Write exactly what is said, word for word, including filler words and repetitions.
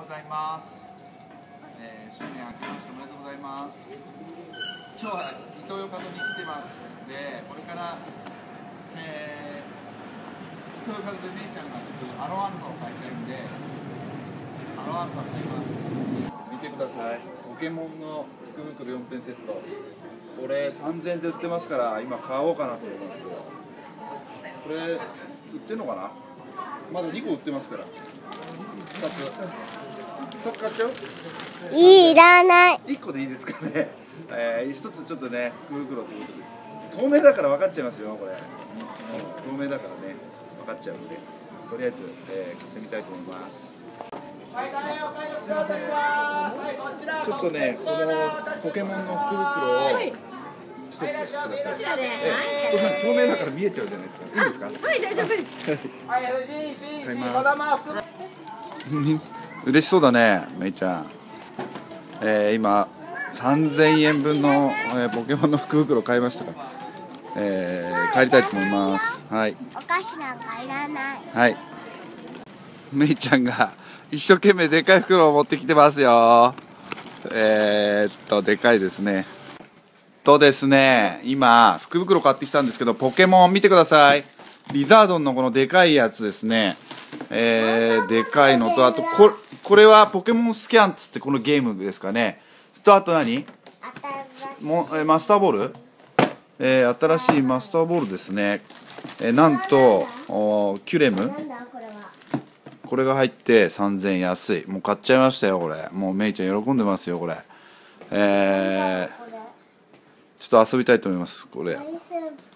ざいます。えー、新年明けましておめでとうございます。今日はイトーヨーカドーに来てます。で、これから、えー、イトーヨーカドーで姉ちゃんがちょっとアロアルファを買いたいんで、アロアルファ買います。見てください。ポケモンの福袋よんてんセット。これさんぜんえんで売ってますから、今買おうかなと思います。これ売ってんのかな。まだにこ売ってますから。ふたつふたつ買っちゃう。 いらない。 いっこでいいですかね。えー、ひとつちょっとね、福袋ということで透明だから分かっちゃいますよ、これ。透明だからね、分かっちゃうので、とりあえず、えー、買ってみたいと思います。ちょっとね、このポケモンの福袋を、はい、一つください。こちらで、えー、透明だから見えちゃうじゃないですか。いいですか。はい、大丈夫です。買います。嬉しそうだね、めいちゃん。えー、今さんぜんえんぶんの、えー、ポケモンの福袋買いましたから、えー、帰りたいと思います。はい。 お菓子なんかいらない。 はい。めいちゃんが一生懸命でかい袋を持ってきてますよ。えー、っとでかいですね。とですね、今福袋買ってきたんですけど、ポケモン見てください。リザードンのこのでかいやつですね。えー、でかいのと、あとこれ、これはポケモンスキャンつってこのゲームですかね。とあと何？もえマスターボール？えー、新しいマスターボールですね。えー、なんとキュレム？これが入ってさんぜんえん安い。もう買っちゃいましたよこれ。もうめいちゃん喜んでますよこれ。えー、ちょっと遊びたいと思いますこれ。